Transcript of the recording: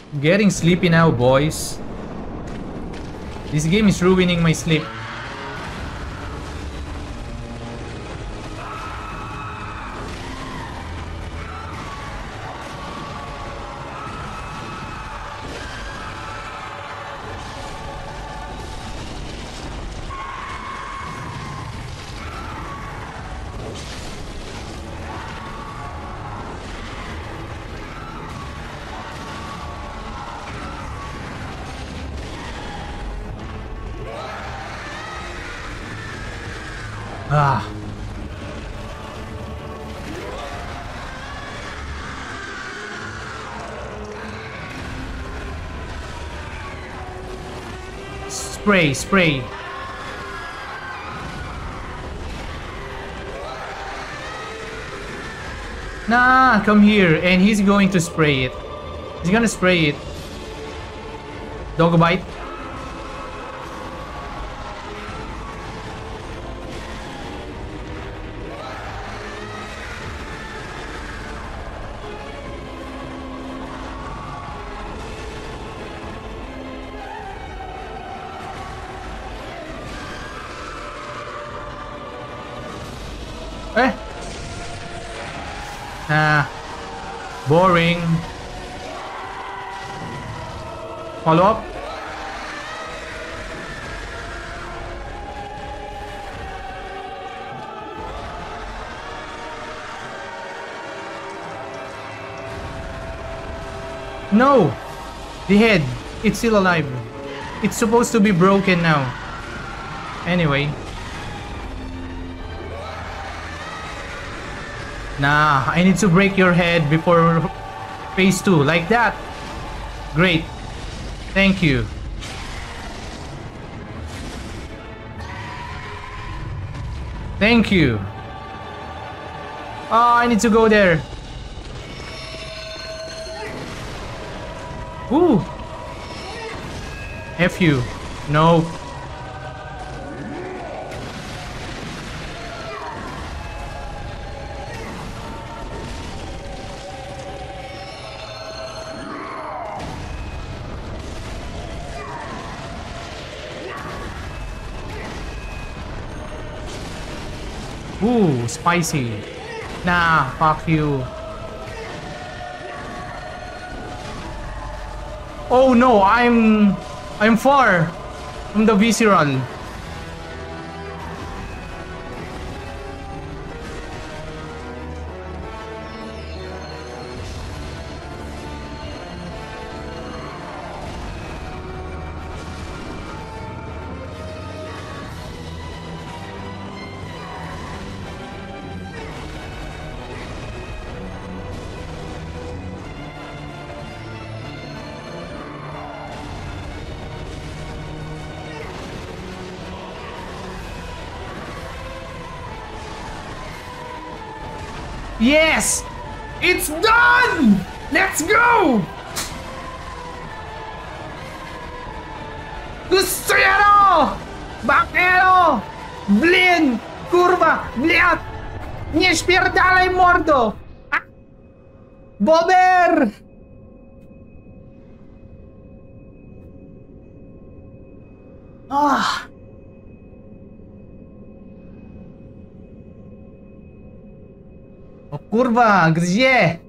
Getting sleepy now, boys. This game is ruining my sleep. Ah. Spray, spray. Nah, come here, and he's going to spray it. He's gonna spray it. Dog bite. Eh? Ah, boring. Follow up. No! The head. It's still alive. It's supposed to be broken now. Anyway. Nah, I need to break your head before phase 2. Like that. Great. Thank you. Thank you. Oh, I need to go there. Ooh. F you. No. Ooh, spicy. Nah, fuck you. Oh no, I'm far from the visceral. Yes! It's done! Let's go! Gusto ano? Bakero! Blin! Kurwa! Bliat! Nie śpierdalaj mordo! Ah! Bober! Ah! O kurwa, gdzie?